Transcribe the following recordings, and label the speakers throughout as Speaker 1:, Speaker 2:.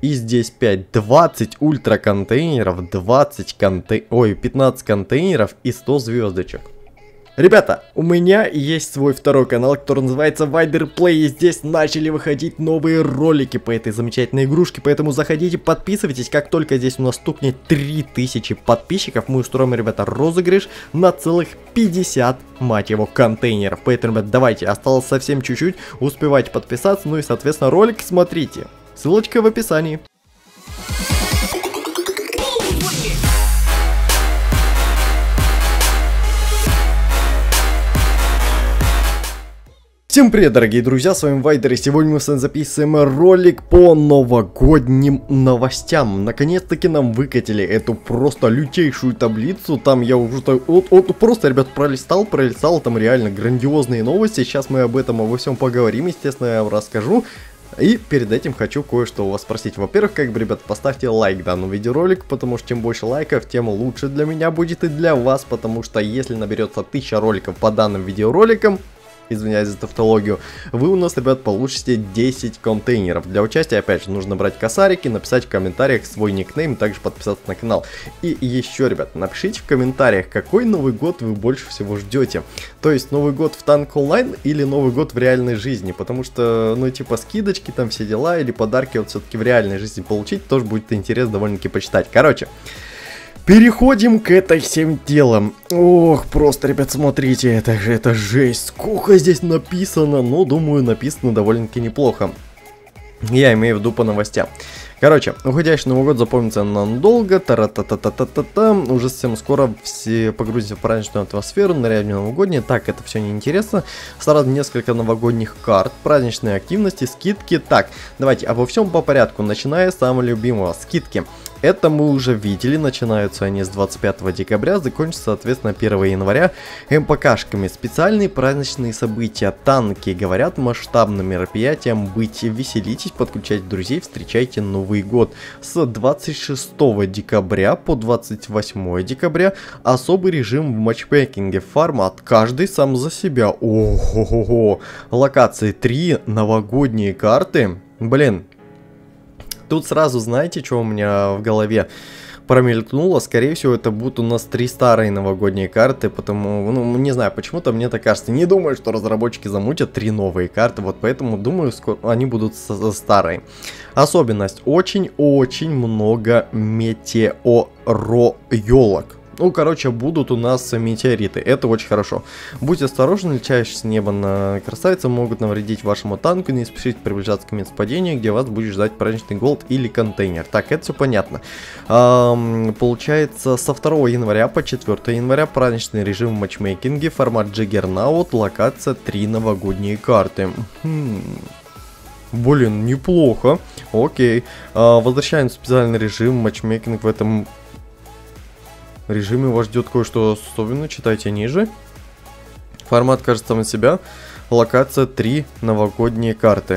Speaker 1: И здесь 20 ультра контейнеров, 15 контейнеров и 100 звездочек. Ребята, у меня есть свой второй канал, который называется Вайдер Плей, и здесь начали выходить новые ролики по этой замечательной игрушке, поэтому заходите, подписывайтесь, как только здесь у нас стукнет 3000 подписчиков, мы устроим, ребята, розыгрыш на целых 50, мать его, контейнеров. Поэтому, ребят, давайте, осталось совсем чуть-чуть, успевайте подписаться, ну и, соответственно, ролик смотрите. Ссылочка в описании. Всем привет, дорогие друзья, с вами Вайдер, и сегодня мы с вами записываем ролик по новогодним новостям. Наконец-таки нам выкатили эту просто лютейшую таблицу, там я уже просто, ребят, пролистал, там реально грандиозные новости, сейчас мы об этом, обо всем поговорим, естественно, я вам расскажу. И перед этим хочу кое-что у вас спросить. Во-первых, ребят, поставьте лайк данному видеоролику, потому что чем больше лайков, тем лучше для меня будет и для вас, потому что если наберется 1000 роликов по данным видеороликам, извиняюсь за тавтологию, вы у нас, ребят, получите 10 контейнеров. Для участия, опять же, нужно брать косарики, написать в комментариях свой никнейм, также подписаться на канал. И еще, ребят, напишите в комментариях, какой Новый год вы больше всего ждете. То есть, Новый год в Танк Онлайн или Новый год в реальной жизни. Потому что, ну, типа, скидочки, там все дела, или подарки вот все-таки в реальной жизни получить, тоже будет интересно довольно-таки почитать. Короче, переходим к этой всем делам. Ох, просто, ребят, смотрите, это жесть. Сколько здесь написано, но, думаю, написано довольно-таки неплохо. Я имею в виду по новостям. Короче, уходящий Новый год запомнится надолго, та-ра-та-та-та-та-та-та. Уже совсем скоро все погрузятся в праздничную атмосферу, нарядную новогодние. Так, это все неинтересно. Сразу несколько новогодних карт, праздничные активности, скидки. Так, давайте обо всем по порядку, начиная с самого любимого, скидки. Это мы уже видели, начинаются они с 25 декабря, закончатся, соответственно, 1 января МПКшками. Специальные праздничные события, танки, говорят, масштабным мероприятием быть. Веселитесь, подключайте друзей, встречайте Новый год. С 26 декабря по 28 декабря особый режим в матчмейкинге, формат каждый сам за себя. Ого-го-го, локации 3, новогодние карты, блин. Тут сразу, знаете, что у меня в голове промелькнуло? Скорее всего, это будут у нас 3 старые новогодние карты, потому, ну, не знаю, почему-то мне так кажется. Не думаю, что разработчики замутят 3 новые карты, вот поэтому, думаю, скоро они будут старые. Особенность: очень-очень много метеоро-елок. Ну, короче, будут у нас метеориты, это очень хорошо. Будьте осторожны, летящие с неба на красавицы могут навредить вашему танку, не спешите приближаться к месту падения, где вас будет ждать праздничный голд или контейнер. Так, это все понятно. Получается, со 2 января по 4 января праздничный режим в матчмейкинге, формат Джаггернаут, локация 3 новогодние карты. Блин, неплохо. Окей. Возвращаем в специальный режим матчмейкинг. В этом режиме вас ждет кое-что особенное, читайте ниже. Формат кажется сам на себя. Локация 3 новогодние карты.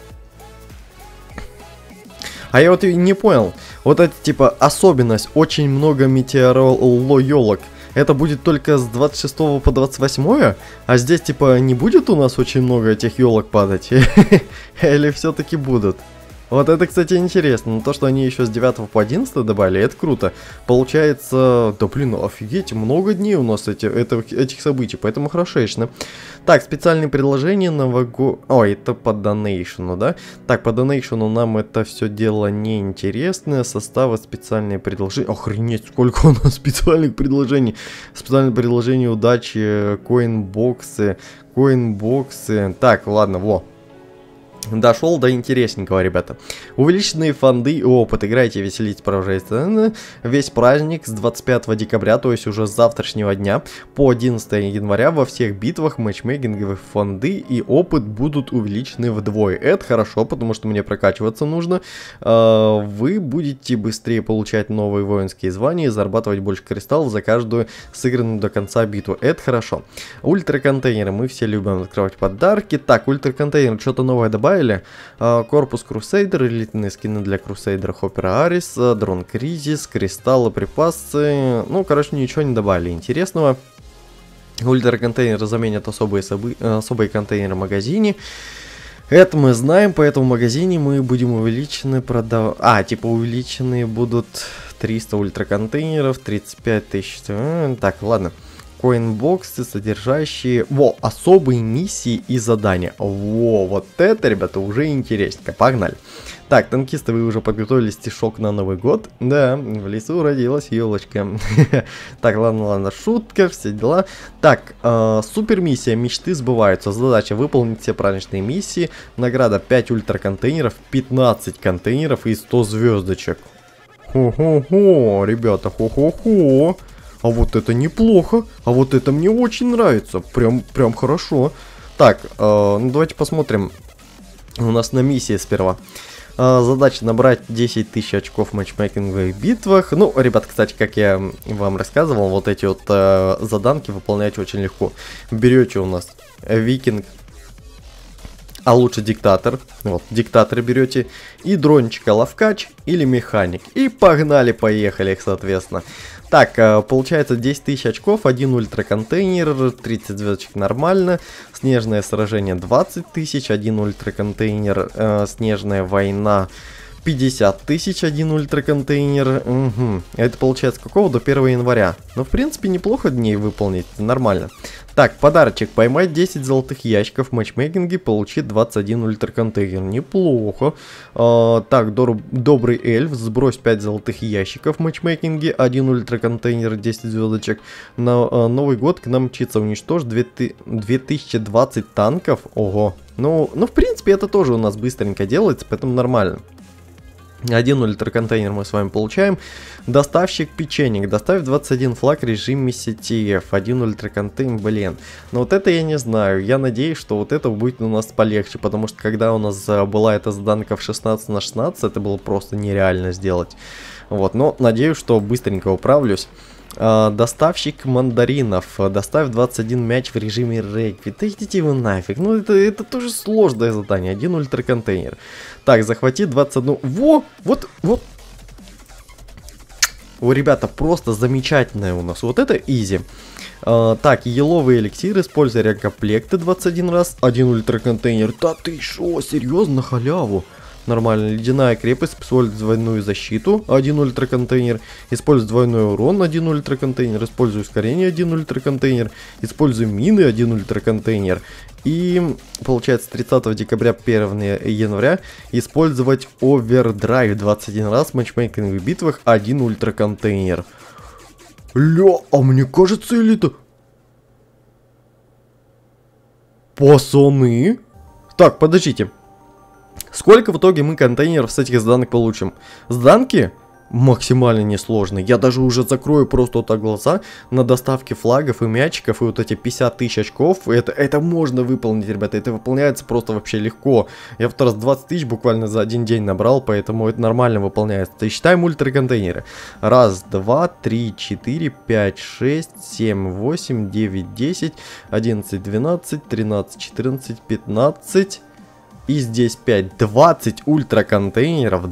Speaker 1: А я вот и не понял. Вот это типа особенность, очень много метеоро-елок. Это будет только с 26 по 28, а здесь типа не будет у нас очень много этих елок падать? Или все-таки будут? Вот это, кстати, интересно. Но то, что они еще с 9 по 11 добавили, это круто. Получается, да блин, офигеть, много дней у нас этих событий, поэтому хорошечно. Так, специальные предложения Ой, это по донейшену, да? Так, по донейшену нам это все дело не интересно. Составы, специальные предложения. Охренеть, сколько у нас специальных предложений. Специальные предложения удачи, коинбоксы. Так, ладно, во. Дошел до интересненького, ребята. Увеличенные фонды и опыт. Играйте, веселитесь, провожайте весь праздник с 25 декабря, то есть уже с завтрашнего дня, по 11 января во всех битвах матчмейкинговые фонды и опыт будут увеличены вдвое. Это хорошо, потому что мне прокачиваться нужно. Вы будете быстрее получать новые воинские звания и зарабатывать больше кристаллов за каждую сыгранную до конца битву. Это хорошо. Ультраконтейнеры. Мы все любим открывать подарки. Так, ультраконтейнер, что-то новое добавили. Корпус Крусейдер, элитные скины для Крусейдера, Хоппера Арис, дрон Кризис, кристаллы, припасы. Ну, короче, ничего не добавили интересного. Ультраконтейнеры заменят особые контейнеры в магазине. Это мы знаем, поэтому в магазине мы будем увеличены продавать... А, типа увеличенные будут 300 ультраконтейнеров, 35 тысяч... Так, ладно. Коинбоксы, содержащие... Во, особые миссии и задания. Во, вот это, ребята, уже интересненько. Погнали. Так, танкисты, вы уже подготовили стишок на Новый год? Да, в лесу родилась елочка. Так, ладно, шутка, все дела. Так, супер миссия, мечты сбываются. Задача выполнить все праздничные миссии. Награда 5 ультраконтейнеров, 15 контейнеров и 100 звездочек. Хо-хо-хо, ребята, хо-хо-хо. А вот это неплохо. А вот это мне очень нравится. Прям хорошо. Так, ну давайте посмотрим. У нас на миссии сперва. Задача набрать 10 тысяч очков в матчмейкинговых битвах. Ну, ребят, кстати, как я вам рассказывал, вот эти вот заданки выполнять очень легко. Берете у нас викинг, а лучше диктатор. Вот, диктатор берете. И дрончика ловкач или механик. И погнали, поехали, соответственно. Так, получается 10 тысяч очков, 1 ультраконтейнер, 30 звездочек нормально. Снежное сражение 20 тысяч, 1 ультраконтейнер, снежная война 50 тысяч, 1 ультраконтейнер. Угу. Это получается какого? До 1 января. Ну, в принципе, неплохо дней выполнить, нормально. Так, подарочек. Поймать 10 золотых ящиков в матчмейкинге, получить 21 ультраконтейнер. Неплохо. Так, добрый эльф. Сбрось 5 золотых ящиков в матчмейкинге, 1 ультраконтейнер, 10 звездочек. На Новый год к нам мчится. Уничтожь 2020 танков. Ого. Ну, в принципе, это тоже у нас быстренько делается, поэтому нормально. 1 ультраконтейнер мы с вами получаем. Доставщик печенек. Доставь 21 флаг в режиме CTF. 1 ультраконтейнер, блин. Но вот это я не знаю. Я надеюсь, что вот это будет у нас полегче. Потому что когда у нас была эта заданка в 16 на 16, это было просто нереально сделать. Вот, но надеюсь, что быстренько управлюсь. Доставщик мандаринов. Доставь 21 мяч в режиме регби. Да идите вы нафиг. Ну это тоже сложное задание. 1 ультраконтейнер. Так, захвати 21. Вот. О, ребята, просто замечательное у нас. Вот это изи. Так, еловый эликсир. Используй ремкомплекты 21 раз. 1 ультраконтейнер. Да ты шо, серьезно, халяву? Нормально. Ледяная крепость. Используй двойную защиту. 1 ультраконтейнер. Используй двойной урон. 1 ультраконтейнер. Используй ускорение. 1 ультраконтейнер. Используй мины. 1 ультраконтейнер. И получается 30 декабря 1 января использовать овердрайв 21 раз в матчмейкинговых битвах. 1 ультраконтейнер. Ля, а мне кажется, или это... Пацаны? Так, подождите. Сколько в итоге мы контейнеров с этих заданок получим? Заданки максимально несложные. Я даже уже закрою просто вот так глаза на доставке флагов и мячиков. И вот эти 50 тысяч очков. Это можно выполнить, ребята. Это выполняется просто вообще легко. Я второй раз 20 тысяч буквально за один день набрал. Поэтому это нормально выполняется. И считаем ультраконтейнеры. 1, 2, 3, 4, 5, 6, 7, 8, 9, 10, 11, 12, 13, 14, 15... И здесь 5, 20 ультраконтейнеров,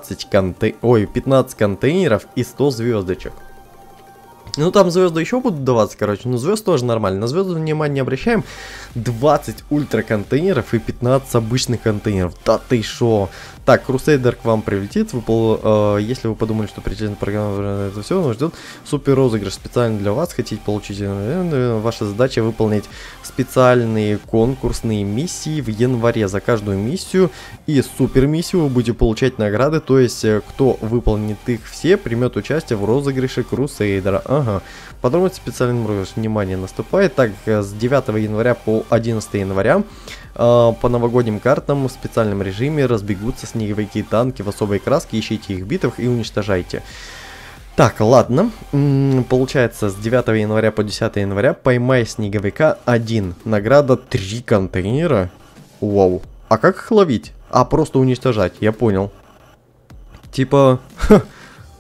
Speaker 1: 15 контейнеров и 100 звездочек. Ну там звезды еще будут даваться, короче, но звезд тоже нормально. На звезды внимания не обращаем. 20 ультраконтейнеров и 15 обычных контейнеров. Да ты шо? Так, Крусейдер к вам прилетит. Если вы подумали, что причина программы это все, он ждет супер розыгрыш специально для вас. Хотите получить, ваша задача выполнить специальные конкурсные миссии в январе. За каждую миссию и супер миссию вы будете получать награды. То есть, кто выполнит их все, примет участие в розыгрыше Крусейдера. Ага. Подробности специальным розыгрышем внимание наступает. Так, с 9 января по 11 января по новогодним картам в специальном режиме разбегутся снеговики и танки в особой краске. Ищите их в битвах и уничтожайте. Так, ладно. Получается, с 9 января по 10 января поймай снеговика 1. Награда 3 контейнера. Вау. А как их ловить? А, просто уничтожать, я понял. Типа,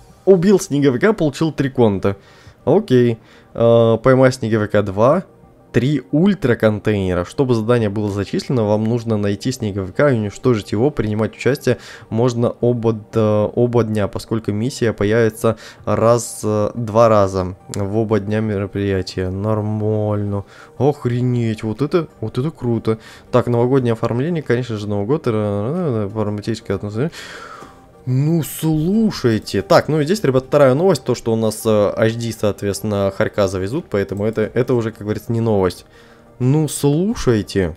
Speaker 1: убил снеговика, получил 3 конта. Окей. Поймай снеговика 2. 3 ультраконтейнера. Чтобы задание было зачислено, вам нужно найти снеговика и уничтожить его. Принимать участие можно оба дня, поскольку миссия появится два раза в оба дня мероприятия. Нормально. Охренеть, вот это круто. Так, новогоднее оформление, конечно же, Новый год, ароматическое отношение. Ну, слушайте. Так, ну и здесь, ребят, вторая новость. То, что у нас HD, соответственно, хорька завезут. Поэтому это уже, как говорится, не новость. Ну, слушайте.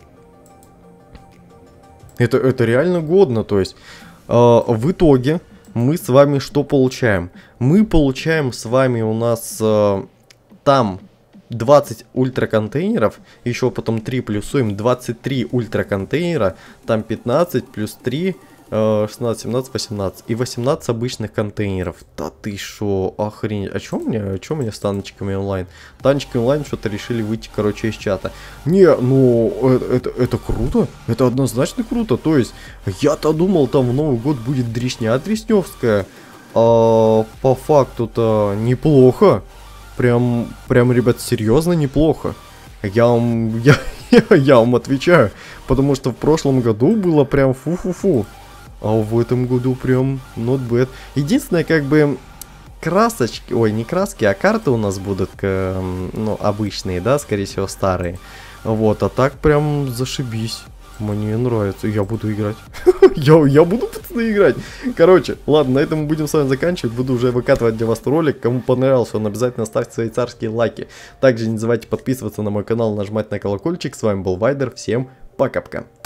Speaker 1: Это реально годно. То есть, в итоге, мы с вами что получаем? Мы получаем с вами у нас там 20 ультраконтейнеров. Еще потом 3 плюсуем. 23 ультраконтейнера. Там 15 плюс 3... 16, 17, 18 и 18 обычных контейнеров. Да ты шо, охренеть. А чё у меня с танчиками онлайн? Танчики онлайн что-то решили выйти, короче, из чата. Не, ну, это круто. Это однозначно круто. То есть, я-то думал, там в Новый год будет дресня тресневская. А по факту-то неплохо. Прям, ребят, серьезно неплохо. Я вам отвечаю. Потому что в прошлом году было прям фу-фу-фу. А в этом году прям not bad. Единственное, как бы, красочки, ой, не краски, а карты у нас будут, ну, обычные, да, скорее всего, старые. Вот, а так прям зашибись. Мне нравится, я буду играть. я буду, пацаны, играть. Короче, ладно, на этом мы будем с вами заканчивать. Буду уже выкатывать для вас ролик. Кому понравился, он обязательно ставьте свои царские лайки. Также не забывайте подписываться на мой канал, нажимать на колокольчик. С вами был Вайдер, всем пока-пока.